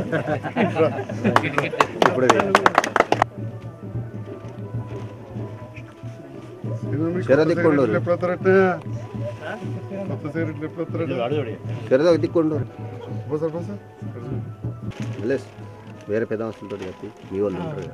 వేరే పెద్ద వస్తుంతో చెప్పి మీ వాళ్ళు ఉంటారు.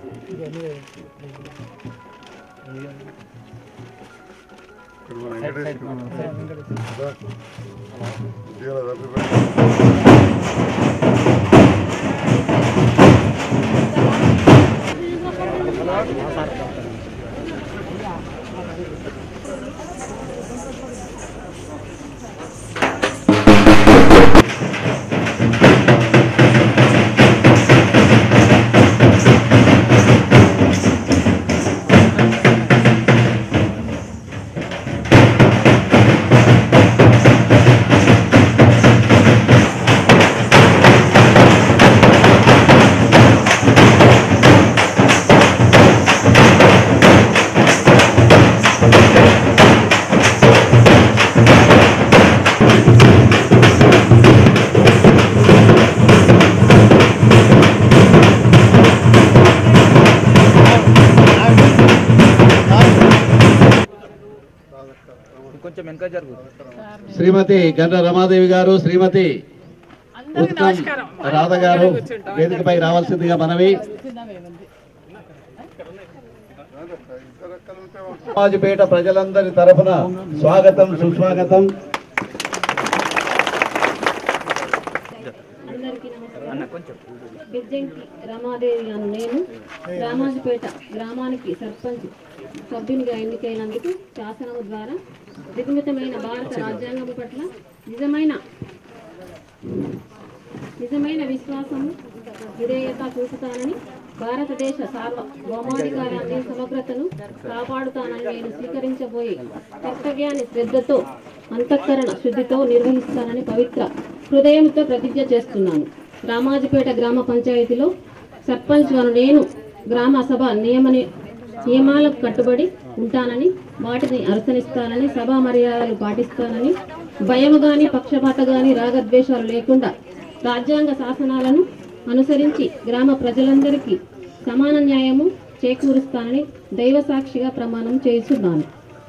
శ్రీమతి గండ్ర రమాదేవి గారు, శ్రీమతి రాధ గారు వేదికపై రావాల్సిందిగా మనవి. రామాజపేట ప్రజలందరి తరఫున స్వాగతం, సుస్వాగతం. రమాదేవి గారు. నేను రామాజపేట గ్రామానికి సర్పంచ్ సభ్యునిగా ఎన్నికైనందుకు శాసనము ద్వారా నిర్మితమైన భారత రాజ్యాంగం పట్ల నిజమైన విశ్వాసము విధేయత చూపుతానని, భారతదేశ సార్వభౌమాధికారాన్ని సమగ్రతను కాపాడుతానని నేను స్వీకరించబోయే కర్తవ్యాన్ని శ్రద్ధతో అంతఃకరణ శుద్ధితో నిర్వహిస్తానని పవిత్ర హృదయంతో ప్రతిజ్ఞ చేస్తున్నాను. రామాజపేట గ్రామ పంచాయతీలో సర్పంచ్గా నేను గ్రామ సభ నియమాలకు కట్టుబడి ఉంటానని, వాటిని అనుసరిస్తానని, సభా మర్యాదలు పాటిస్తానని, భయము గాని పక్షపాత గాని రాగద్వేషాలు లేకుండా రాజ్యాంగ శాసనాలను అనుసరించి గ్రామ ప్రజలందరికీ సమాన న్యాయము చేకూరుస్తానని దైవ సాక్షిగా ప్రమాణం చేస్తున్నాను.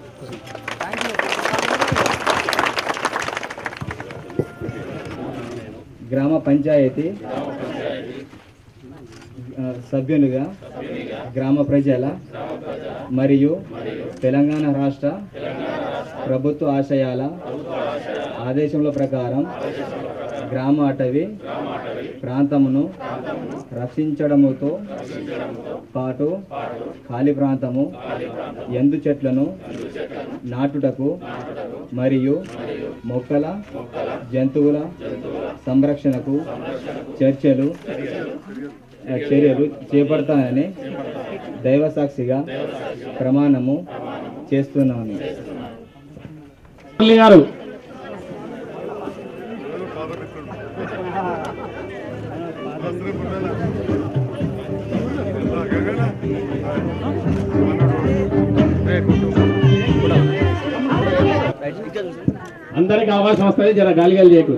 గ్రామ పంచాయతీ సభ్యునిగా గ్రామ ప్రజల మరియు తెలంగాణ రాష్ట్ర ప్రభుత్వ ఆశయాల ఆదేశముల ప్రకారం గ్రామ అటవీ ప్రాంతమును రక్షించడముతో పాటు ఖాళీ ప్రాంతము ఎండు చెట్లను నాటుటకు మరియు మొక్కల జంతువుల సంరక్షణకు చర్యలు చేపడతానని దైవసాక్షిగా ప్రమాణము చేస్తున్నాను. గారు అందరికి అవకాశం వస్తుంది, జర గాలిగాలి చేయకు.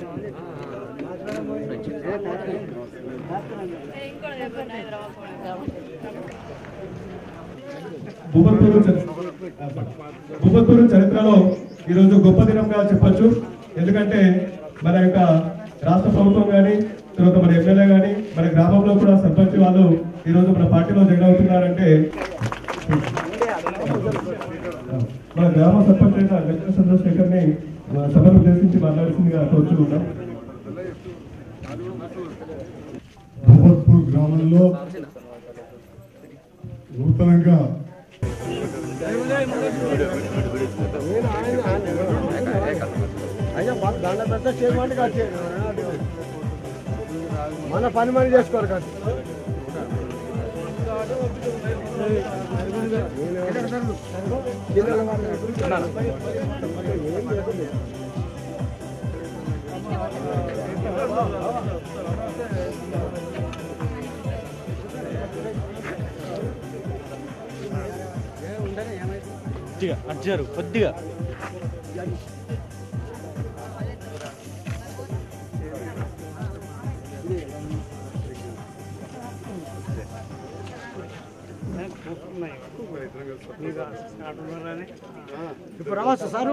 భూపత్పూర్ చరిత్రలో ఈరోజు గొప్ప దినంగా చెప్పచ్చు. ఎందుకంటే మన యొక్క రాష్ట్ర ప్రభుత్వం కానీ, తర్వాత మన ఎమ్మెల్యే కానీ, మన గ్రామంలో కూడా సర్పంచ్ వాళ్ళు ఈరోజు మన పార్టీలో జాయిన్ అవుతున్నారంటే, మన గ్రామ సర్పంచ్ అయిన వెంకట చంద్రశేఖర్ని సభను ఉద్దేశించి మాట్లాడుతుందిగా కోరుచుకుంటాం. భూపత్పూర్ గ్రామంలో నూతనంగా మన పని మని చేసుకోరు కదా. కొద్దిగా అడ్జారు కొద్దిగా ఇప్పుడు రావచ్చు సార్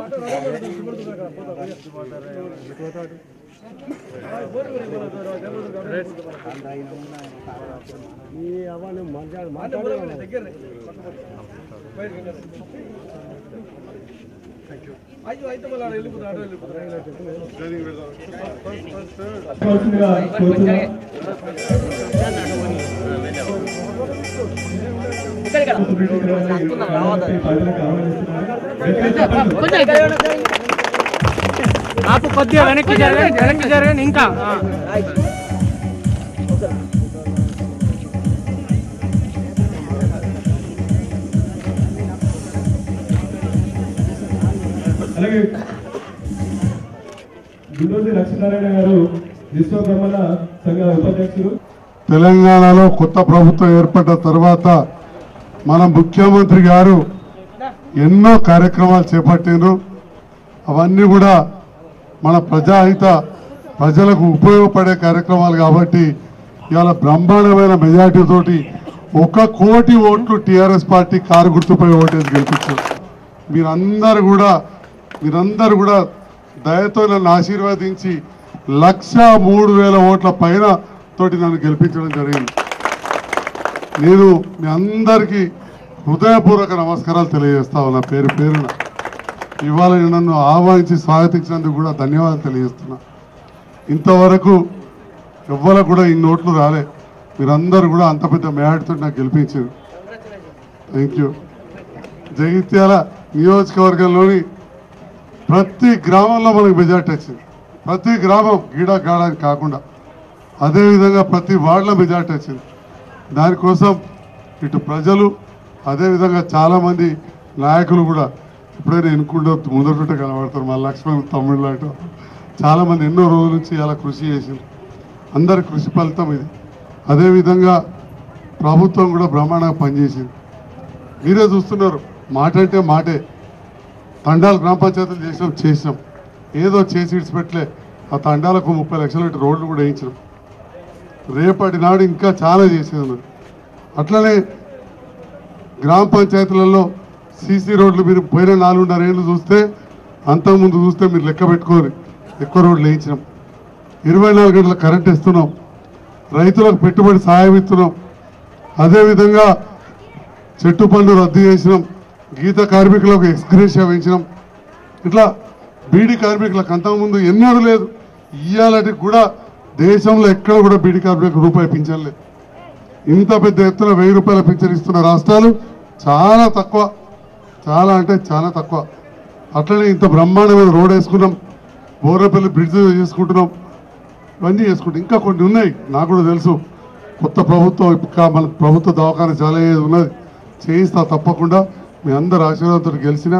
నాకు కొద్దిగా వెనక్కి జరగండి ఇంకా అలాగే గుండూరు లక్ష్మీనారాయణ గారు విశ్వబ్రహ్మణ సంఘ ఉపాధ్యక్షులు. తెలంగాణలో కొత్త ప్రభుత్వం ఏర్పడ్డ తర్వాత మన ముఖ్యమంత్రి గారు ఎన్నో కార్యక్రమాలు చేపట్టిండ్రు. అవన్నీ కూడా మన ప్రజాహిత ప్రజలకు ఉపయోగపడే కార్యక్రమాలు కాబట్టి ఇవాళ బ్రహ్మాండమైన మెజార్టీతోటి 1 కోటి ఓట్లు టీఆర్ఎస్ పార్టీ కారు గుర్తుపై ఓటేసి గెలిపించారు. మీరందరూ కూడా దయతో నన్ను ఆశీర్వదించి 1,03,000 ఓట్ల పైన తోటి నన్ను గెలిపించడం జరిగింది. నేను మీ అందరికీ హృదయపూర్వక నమస్కారాలు తెలియజేస్తా ఉన్నా పేరున. ఇవాళ నన్ను ఆహ్వానించి స్వాగతించినందుకు కూడా ధన్యవాదాలు తెలియజేస్తున్నా. ఇంతవరకు ఎవ్వరికి కూడా ఇన్ని ఓట్లు రాలే. మీరందరూ కూడా అంత పెద్ద మేడతో నాకు గెలిపించారు. Thank you. జగిత్యాల నియోజకవర్గంలోని ప్రతి గ్రామంలో మనకు మెజార్టీ వచ్చింది. ప్రతి గ్రామం గీడాగాడని కాకుండా అదేవిధంగా ప్రతి వార్డులో మెజార్టీ వచ్చింది. దానికోసం ఇటు ప్రజలు అదేవిధంగా చాలామంది నాయకులు కూడా ఎప్పుడైనా ఎన్నుకుంటూ ముందట కనబడతారు. మా లక్ష్మణ్ తమ్ముళ్ళు లాంటి చాలామంది ఎన్నో రోజుల నుంచి ఇలా కృషి చేసింది. అందరి కృషి ఫలితం ఇది. అదేవిధంగా ప్రభుత్వం కూడా బ్రహ్మాండంగా పనిచేసింది. మీరే చూస్తున్నారు. మాట అంటే మాటే. తండాలు గ్రామ పంచాయతీలు చేసినాం. ఏదో చేసి ఇడిచిపెట్టలే. ఆ తండాలకు 30 లక్షల రోడ్లు కూడా వేయించినాం. రేపటి నాడు ఇంకా చాలా చేసేది ఉన్నది. అట్లనే గ్రామ పంచాయతీలలో సీసీ రోడ్లు మీరు పోయిన 4.5 ఏళ్ళు చూస్తే అంతకుముందు చూస్తే మీరు లెక్క పెట్టుకోరు ఎక్కువ రోడ్లు వేయించినాం. 24 గంటల కరెంట్ ఇస్తున్నాం. రైతులకు పెట్టుబడి సహాయం ఇస్తున్నాం. అదేవిధంగా చెట్టు పనులు రద్దు చేసినాం. గీత కార్మికులకు ఎక్స్గ్రేషియా పెంచినాం. ఇట్లా బీడీ కార్మికులకు అంతకుముందు ఎన్నడూ లేదు. ఇయ్యాలటి కూడా దేశంలో ఎక్కడ కూడా బీడీ కార్మికులకు రూపాయి పింఛన్లేదు. ఇంత పెద్ద ఎత్తున 1000 రూపాయల పింఛన్ ఇస్తున్న రాష్ట్రాలు చాలా తక్కువ. చాలా అంటే చాలా తక్కువ. అట్లనే ఇంత బ్రహ్మాండమైన రోడ్ వేసుకున్నాం. బోర్రపల్లి బ్రిడ్జ్ చేసుకుంటున్నాం. ఇవన్నీ చేసుకుంటాం. ఇంకా కొన్ని ఉన్నాయి నాకు కూడా తెలుసు. కొత్త ప్రభుత్వం ఇంకా మన ప్రభుత్వ దవాఖాన చాలా ఉన్నది. చేయిస్తా తప్పకుండా. మీ అందరు ఆశీర్వాదంతో గెలిచిన.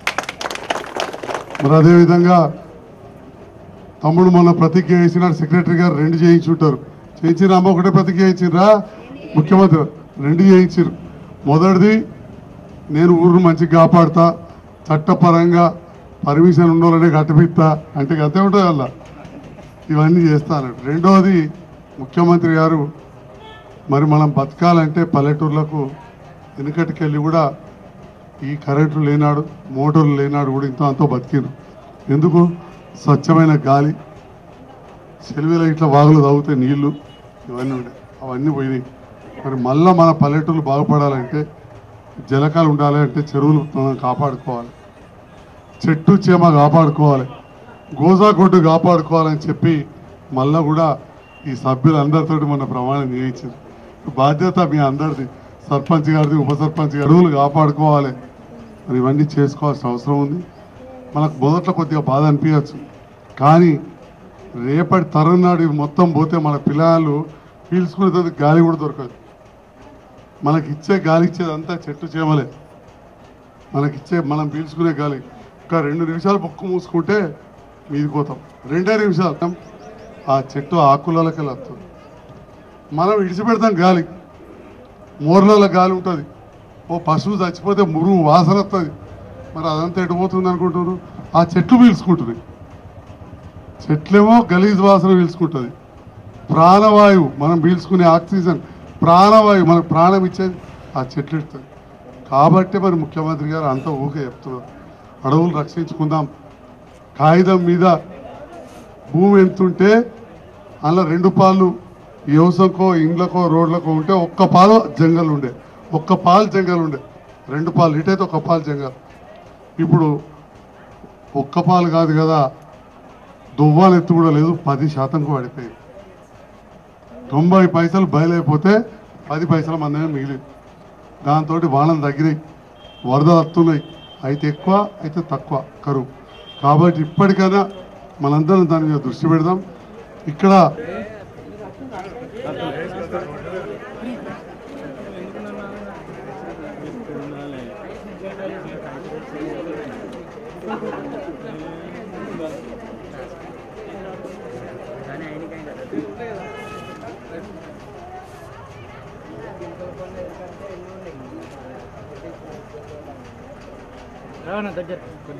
మరి అదేవిధంగా తమ్ముడు మొన్న ప్రతిజ్ఞ చేసిన సెక్రటరీ గారు 2 చేయించుంటారు. చేయించిన అమ్మ ఒకటే ప్రతిజ్ఞ చేయించిర్రా ముఖ్యమంత్రి 2 చేయించారు. మొదటిది నేను ఊరును మంచిగా కాపాడుతా, చట్టపరంగా పర్మిషన్ ఉన్నోళ్ళనే కట్టిపిస్తా అంటే అంతే ఉంటుంది అలా. ఇవన్నీ చేస్తాను. రెండవది ముఖ్యమంత్రి గారు మరి మనం బతకాలంటే పల్లెటూర్లకు వెనుకటికెళ్ళి కూడా ఈ కరెంటు లేనాడు మోటార్లు లేనాడు కూడా ఇంతో అంతో బతికిరు. ఎందుకు? స్వచ్ఛమైన గాలి, సెలవుల ఇట్లా వాగులు తాగితే నీళ్లు ఇవన్నీ ఉండే అవన్నీ పోయినాయి. మరి మళ్ళీ మన పల్లెటూర్లు బాగుపడాలంటే జలకాలు ఉండాలి అంటే చెరువులు మనం కాపాడుకోవాలి, చెట్టు చేమ కాపాడుకోవాలి, గోజాకొడ్డు కాపాడుకోవాలని చెప్పి మళ్ళీ కూడా ఈ సభ్యులందరితో మన ప్రమాణం చేయించారు. బాధ్యత మీ అందరిది, సర్పంచ్ గారిది, ఉప సర్పంచ్ గారి అడవులు కాపాడుకోవాలి. మరి ఇవన్నీ చేసుకోవాల్సిన అవసరం ఉంది. మనకు మొదట్లో కొద్దిగా బాధ అనిపించచ్చు, కానీ రేపటి తరం నాడు మొత్తం పోతే మన పిల్లలు పీల్చుకునేది గాలి కూడా దొరకదు. మనకిచ్చే గాలి ఇచ్చేదంతా చెట్టు చేమలే. మనకిచ్చే మనం పీల్చుకునే గాలి ఒక 2 నిమిషాలు బొక్కు మూసుకుంటే మీదిపోతాం. 2 నిమిషాలు ఆ చెట్టు ఆకులకి వస్తుంది. మనం విడిచిపెడతాం గాలి, మోర్లలో గాలి ఉంటుంది. ఓ పశువు చచ్చిపోతే మురుగు వాసన వస్తుంది. మరి అదంతా ఎటుపోతుంది అనుకుంటున్నారు? ఆ చెట్లు పీల్చుకుంటుంది. చెట్లేమో గలీజ్ వాసన పీల్చుకుంటుంది. ప్రాణవాయువు మనం పీల్చుకునే ఆక్సిజన్, ప్రాణవాయువు మనకు ప్రాణం ఇచ్చేది ఆ చెట్లు ఇస్తుంది. కాబట్టి మరి ముఖ్యమంత్రి గారు అంతా ఊకే చెప్తున్నారు అడవులు రక్షించుకుందాం. కాగితం మీద భూమి ఎంతుంటే అలా 2 పాలు వ్యవసాయకో ఇండ్లకో రోడ్లకో ఉంటే 1 పాలు జంగల్ ఉండే, 1 పాలు జంగల్ ఉండే, 2 పాలు ఇటైతే 1 పాలు జంగల్. ఇప్పుడు 1 పాలు కాదు కదా, దువ్వాలు ఎత్తు కూడా లేదు, 10% పడిపోయింది. 90 పైసలు బయలైపోతే 10 పైసల మందమే మిగిలింది. దాంతో వానలు తగ్గినాయి, వరదలు వస్తున్నాయి, అయితే ఎక్కువ అయితే తక్కువ కరువు. కాబట్టి ఇప్పటికైనా మనందరం దాని మీద దృష్టి పెడదాం. ఇక్కడ దగ్గర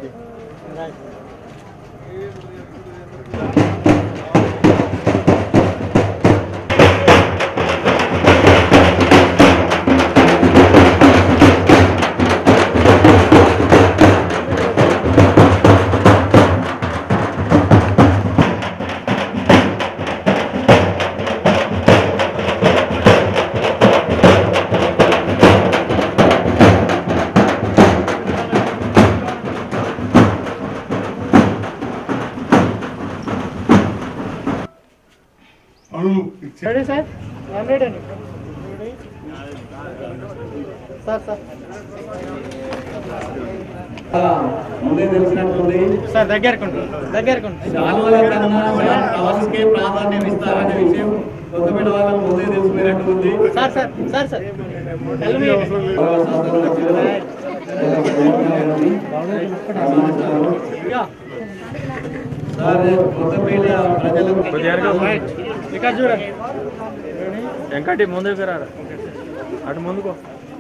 పనులు రెడీ సార్, రెడీ అండి సార్. ముందే తెలిసినట్టుంది సార్ దగ్గరకు శాలువాల కన్నా టవల్స్కే ప్రాధాన్యం ఇస్తారనే విషయం కొత్తపేట వాళ్ళకు ముందే తెలిసిపోయినట్టుంది. సార్ కొత్తపేట ప్రజలకు ఇక్కడ చూడండి వెంకటి ముందుకు రా, అటు ముందుకో.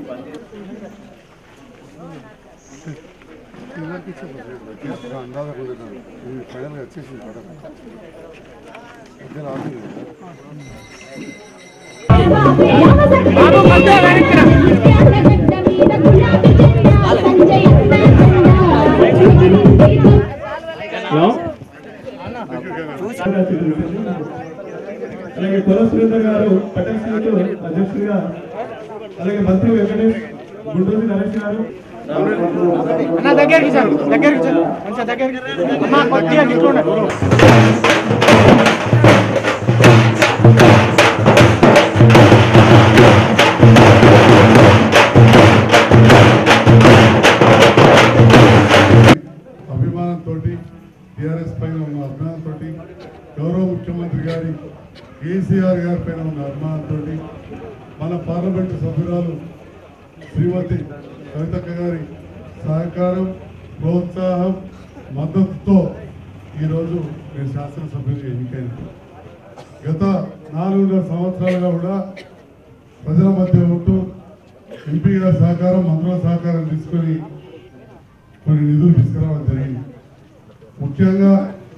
ఫైనల్గా వచ్చేసింది అలాగే కొల సురేందర్ గారు పటేల్ సింగ్ అధ్యక్షుడిగా, అలాగే మంత్రి వెంకటేష్, గుంటూరు నరేష్ గారు, అన్న దగ్గరికి సార్, మంచిగా దగ్గరికి అమ్మా, కొద్దిగా తీసుకోండి. అభిమానంతో టీఆర్ఎస్ పైన ఉన్న అభిమానంతో గౌరవ ముఖ్యమంత్రి గారి కేసీఆర్ గారి పైన ఉన్న అభిమానంతో మన పార్లమెంటు సభ్యురాలు శ్రీమతి కవితక్క గారి సహకారం, ప్రోత్సాహం, మద్దతుతో ఈరోజు నేను శాసనసభ్యులు ఎన్నికైంది. గత 4.5 సంవత్సరాలుగా కూడా ప్రజల మధ్య ఉంటూ ఎంపీ గారి సహకారం, మంత్రుల సహకారం తీసుకొని కొన్ని నిధులు తీసుకురావడం జరిగింది. ముఖ్యంగా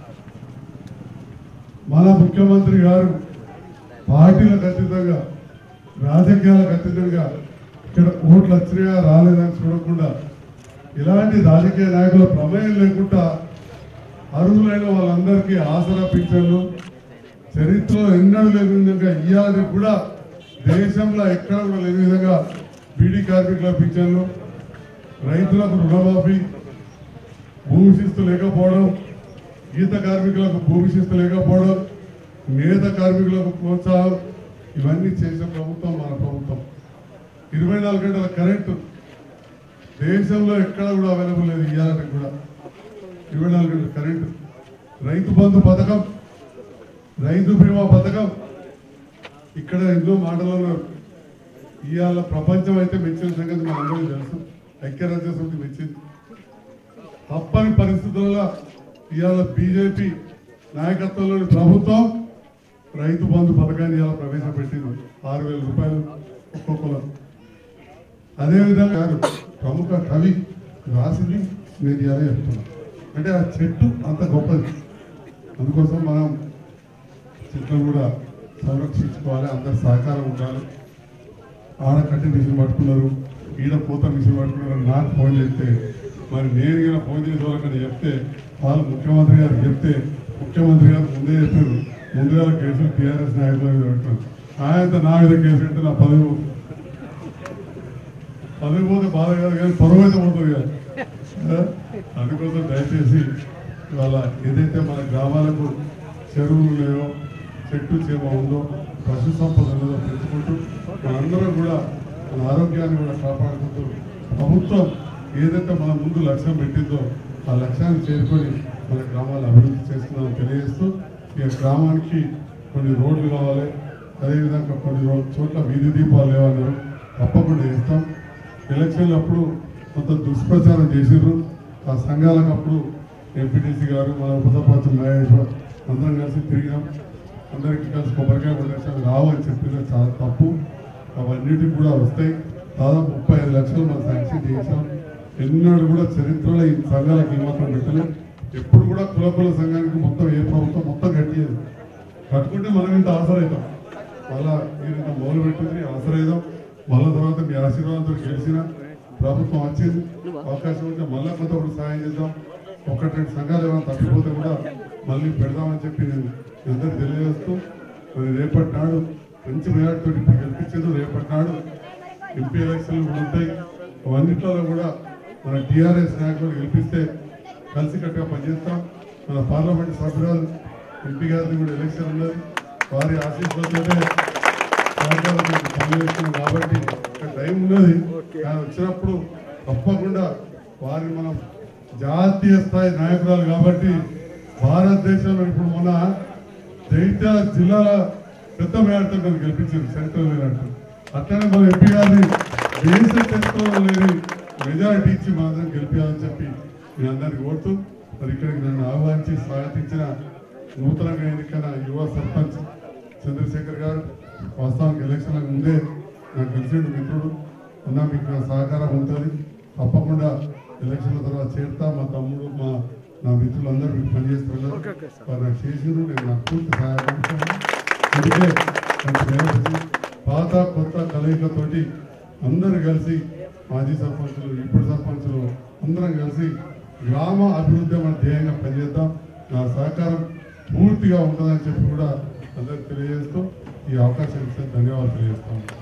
మన ముఖ్యమంత్రి గారు పార్టీలకు అతీతంగా, రాజకీయాలకు అతీతంగా ఇక్కడ ఓట్లు వచ్చినాయా రాలేదని చూడకుండా, ఇలాంటి రాజకీయ నాయకుల ప్రమేయం లేకుండా అర్హులైన వాళ్ళందరికీ ఆసరా పింఛన్లు చరిత్రలో ఎన్నడూ లేని విధంగా ఇవ్వాలని కూడా, దేశంలో ఎక్కడ కూడా లేని విధంగా బీడీ కార్మికుల పింఛన్లు, రైతులకు రుణమాఫీ, భూమి శిస్తు లేకపోవడం, గీత కార్మికులకు భూమి శిస్తు లేకపోవడం, నేత కార్మికులకు ప్రోత్సాహం, ఇవన్నీ చేసిన ప్రభుత్వం మన ప్రభుత్వం. 24 గంటల కరెంటు దేశంలో ఎక్కడ కూడా అవైలబుల్ లేదు, ఇవ్వాలంటే కూడా 24 గంటల కరెంటు, రైతు బంధు పథకం, రైతు బీమా పథకం. ఇక్కడ ఎన్నో మాటలలో ఇవాళ ప్రపంచం అయితే మెచ్చిన సంగతి మనందరికీ తెలుసు, ఐక్యరాజ్య సమితి మెచ్చింది. తప్పని పరిస్థితులలో ఇవాళ బీజేపీ నాయకత్వంలోని ప్రభుత్వం రైతు బంధు పథకాన్ని ఇవాళ ప్రవేశపెట్టింది, 6,000 రూపాయలు ఒక్కొక్కరు. అదేవిధంగా ప్రముఖ కవి రాసింది నేను ఇవాళ చెప్తున్నాను. అంటే ఆ చెట్టు అంత గొప్పది, అందుకోసం మనం చెట్లను కూడా సంరక్షించుకోవాలి, అందరు సహకారం ఉండాలి. ఆడ కట్టి మిషన్ పట్టుకున్నారు, ఈడ పూత మిషన్ పట్టుకున్నారని నాకు ఫోన్ చేస్తే మరి నేను ఇలా ఫోన్ చేసే వాళ్ళకని చెప్తే వాళ్ళు ముఖ్యమంత్రి గారు చెప్తే ముఖ్యమంత్రి గారు ముందే చెప్పారు ముందుగా కేసులు టీఆర్ఎస్ నాయకుల మీద పెట్టారు ఆయన నా మీద కేసు పెడితే నా పదవి పోతే బాధ కాదు కానీ పరువు అయితే పోతుంది కదా అందుకోసం దయచేసి ఇవాళ ఏదైతే మన గ్రామాలకు చెరువులు లేవో చెట్టు చేమ ఉందో పశు సంపద ఉన్నదో పెంచుకుంటూ మనందరం కూడా మన ఆరోగ్యాన్ని కూడా కాపాడుకుంటూ ప్రభుత్వం ఏదైతే మన ముందు లక్ష్యం పెట్టిందో ఆ లక్ష్యాన్ని చేరుకొని మన గ్రామాలు అభివృద్ధి చేస్తున్నామని తెలియజేస్తూ ఈ గ్రామానికి కొన్ని రోడ్లు కావాలి అదేవిధంగా కొన్ని చోట్ల వీధి దీపాలు లేవన్నారు తప్పకుండా చేస్తాం ఎలక్షన్లు అప్పుడు కొంత దుష్ప్రచారం చేసిర్రు ఆ సంఘాలకు అప్పుడు ఎంపీటీసీ గారు మన ఉపసర్పంచ్ మహేశ్వర్ అందరం కలిసి తిరిగాం అందరికీ కలిసి కొబ్బరికాయ కొట్టేసాం రావని చెప్పింది చాలా తప్పు అవన్నిటికి కూడా వస్తాయి దాదాపు 35 లక్షలు మనం శాంక్షన్ చేసాం ఎన్నడూ కూడా చరిత్రలో ఈ సంఘాలకు ఏమాత్రం పెట్టలేదు ఎప్పుడు కూడా కుల సంఘానికి మొత్తం ఏ ప్రభుత్వం మొత్తం కట్టేది కట్టుకుంటే మనం ఇంత ఆసరైతాం మళ్ళా మీరు ఇంత మొదలు పెట్టింది ఆసరైదాం మళ్ళా తర్వాత మీ ఆశీర్వాదంతో గెలిచిన ప్రభుత్వం వచ్చింది అవకాశం ఉంటే మళ్ళా కొంత సహాయం చేద్దాం 1-2 సంఘాలు ఏమైనా తప్పిపోతే కూడా మళ్ళీ పెడదామని చెప్పి నేను అందరికి తెలియజేస్తూ మరి రేపటి నాడు మంచి మెజార్టీతో ఇప్పుడు గెలిపించారు రేపటి నాడు ఎంపీ ఎలక్షన్లు కూడా ఉంటాయి అవన్నిట్లో కూడా మన టీఆర్ఎస్ నాయకులు గెలిపిస్తే కలిసికట్టుగా పనిచేస్తాం మన పార్లమెంట్ సభ్యురాలు ఎంపీ గారిని కూడా ఎలక్షన్ ఉన్నది వారి ఆశీస్సులతోనే పనిచేస్తున్నాం కాబట్టి టైం ఉన్నది కానీ వచ్చినప్పుడు తప్పకుండా వారిని మనం జాతీయ స్థాయి నాయకురాలు కాబట్టి భారతదేశంలో ఇప్పుడు మన జైత్యాల జిల్లాల పెద్ద మేరతో నన్ను గెలిపించారు సెంట్రల్ మేరట్టు అట్లనే మన ఎంపీ గారిని దేశ చరిత్రలో లేని మెజారిటీ ఇచ్చి మాత్రం గెలిపించాలని చెప్పి మీ అందరికీ కోరుతూ మరి ఇక్కడికి నన్ను ఆహ్వానించి స్వాగతించిన నూతనంగా ఎన్నికైన యువ సర్పంచ్ చంద్రశేఖర్ గారు వాస్తవానికి ఎలక్షన్లకు ముందే నాకు తెలిసిన మిత్రుడు అన్న మీకు నా సహకారం ఉంటుంది తప్పకుండా ఎలక్షన్ల తర్వాత చేరుతా మా తమ్ముడు నా మిత్రులందరూ మీకు పనిచేస్తున్నారు వారు నాకు చేసిరు నేను నాకు పూర్తి సహాయం అందుకే పాత కొత్త కలయికతోటి అందరూ కలిసి మాజీ సర్పంచులు ఇప్పుడు సర్పంచులు అందరం కలిసి గ్రామ అభివృద్ధి మన ధ్యేయంగా పనిచేద్దాం నా సహకారం పూర్తిగా ఉంటుందని చెప్పి కూడా అందరికి తెలియజేస్తూ ఈ అవకాశం ఇస్తే ధన్యవాదాలు తెలియజేస్తాను